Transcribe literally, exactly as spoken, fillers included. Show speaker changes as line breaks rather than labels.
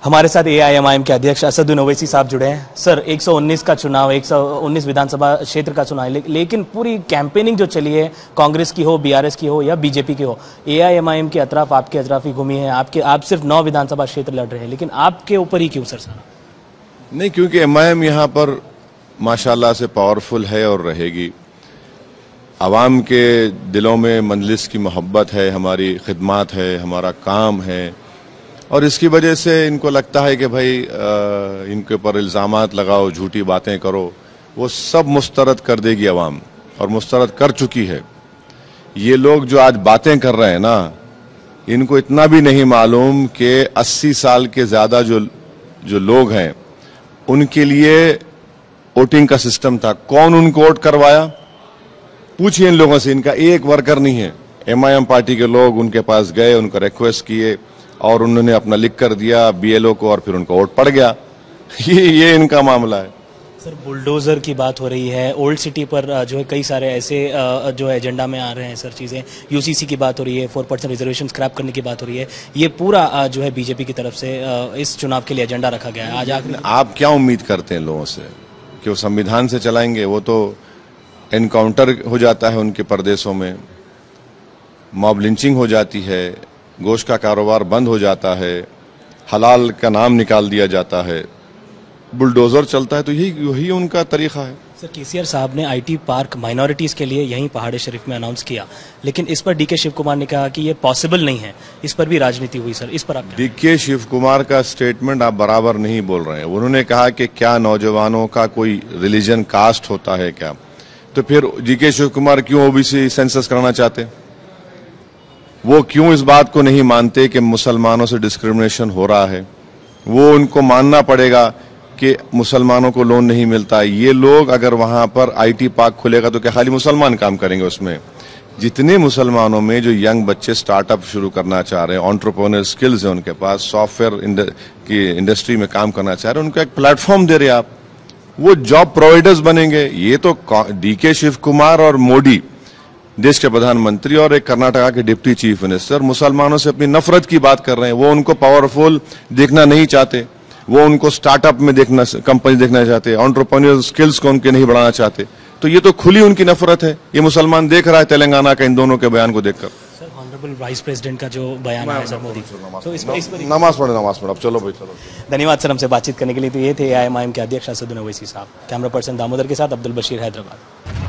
हमारे साथ ए I am I am के अध्यक्ष असदुद्दीन ओवैसी साहब जुड़े हैं। सर, एक सौ उन्नीस का चुनाव, एक सौ उन्नीस विधानसभा क्षेत्र का चुनाव, ले, लेकिन पूरी कैंपेनिंग जो चली है, कांग्रेस की हो, बी आर एस की हो या बी जे पी की हो, ए आई एम आई एम के अतराफ आपके अतराफ ही घूमी है। आपके आप सिर्फ नौ विधानसभा क्षेत्र लड़ रहे हैं, लेकिन आपके ऊपर ही क्यों सर सारा?
नहीं, क्योंकि एम आई एम यहाँ पर माशाल्लाह से पावरफुल है और रहेगी। आवाम के दिलों में मजलिस की मोहब्बत है, हमारी खिदमत है, हमारा काम है, और इसकी वजह से इनको लगता है कि भाई आ, इनके ऊपर इल्ज़ामात लगाओ, झूठी बातें करो, वो सब मुस्तरद कर देगी आवाम, और मुस्तरद कर चुकी है। ये लोग जो आज बातें कर रहे हैं ना, इनको इतना भी नहीं मालूम कि अस्सी साल के ज़्यादा जो जो लोग हैं उनके लिए वोटिंग का सिस्टम था। कौन उनको वोट करवाया? पूछिए इन लोगों से। इनका एक वर्कर नहीं है। एम आई एम पार्टी के लोग उनके पास गए, उनका रिक्वेस्ट किए और उन्होंने अपना लिख कर दिया बी एल ओ को, और फिर उनका वोट पड़ गया। ये ये इनका मामला है।
सर, बुलडोजर की बात हो रही है, ओल्ड सिटी पर जो है कई सारे ऐसे जो है एजेंडा में आ रहे हैं सर चीज़ें, यू सी सी की बात हो रही है, फोर परसेंट रिजर्वेशन स्क्रैप करने की बात हो रही है। ये पूरा जो है बी जे पी की तरफ से इस चुनाव के लिए एजेंडा रखा गया है। आज आखिर
आप क्या उम्मीद करते हैं लोगों से कि वो संविधान से चलाएंगे? वो तो एनकाउंटर हो जाता है उनके प्रदेशों में, मॉब लिंचिंग हो जाती है, गोश्त का कारोबार बंद हो जाता है, हलाल का नाम निकाल दिया जाता है, बुलडोजर चलता है। तो यही यही उनका तरीका है।
सर, के सी आर साहब ने आई टी पार्क माइनॉरिटीज़ के लिए यहीं पहाड़ी शरीफ में अनाउंस किया, लेकिन इस पर डी के शिव कुमार ने कहा कि ये पॉसिबल नहीं है। इस पर भी राजनीति हुई सर, इस पर आप?
डी के शिव कुमार का स्टेटमेंट आप बराबर नहीं बोल रहे हैं। उन्होंने कहा कि क्या नौजवानों का कोई रिलीजन कास्ट होता है क्या? तो फिर डी के शिव कुमार क्यों ओ बी सी सेंसस कराना चाहते? वो क्यों इस बात को नहीं मानते कि मुसलमानों से डिस्क्रिमिनेशन हो रहा है? वो उनको मानना पड़ेगा कि मुसलमानों को लोन नहीं मिलता। ये लोग अगर वहां पर आई टी पार्क खुलेगा तो क्या खाली मुसलमान काम करेंगे उसमें? जितने मुसलमानों में जो यंग बच्चे स्टार्टअप शुरू करना चाह रहे हैं, एंटरप्रेन्योर स्किल्स है उनके पास, सॉफ्टवेयर की इंडस्ट्री में काम करना चाह रहे हैं, उनको एक प्लेटफॉर्म दे रहे हैं आप, वो जॉब प्रोवाइडर्स बनेंगे। ये तो डी के शिव कुमार और मोदी, देश के प्रधानमंत्री, और एक कर्नाटका के डिप्टी चीफ मिनिस्टर मुसलमानों से अपनी नफरत की बात कर रहे हैं। वो उनको पावरफुल देखना नहीं चाहते, वो उनको स्टार्टअप में देखना, कंपनी देखना चाहते, एंटरप्रेन्योर स्किल्स को उनके नहीं बढ़ाना चाहते। तो ये तो खुली उनकी नफरत है। ये मुसलमान देख रहा है तेलंगाना का इन दोनों के बयान को देखकर।
सर, ऑनरेबल वाइस प्रेसिडेंट का जो बयान है सर मोदी, तो इस पर इस पर
नमाज पढ़े नमाज पढ़े अब चलो भाई चलो।
धन्यवाद सर हमसे बातचीत करने के लिए। तो ये थे ए आई एम आई एम के अध्यक्ष असदुद्दीन ओवैसी साहब। कैमरा पर्सन दामोदर के साथ अब्दुल बशीर, हैदराबाद।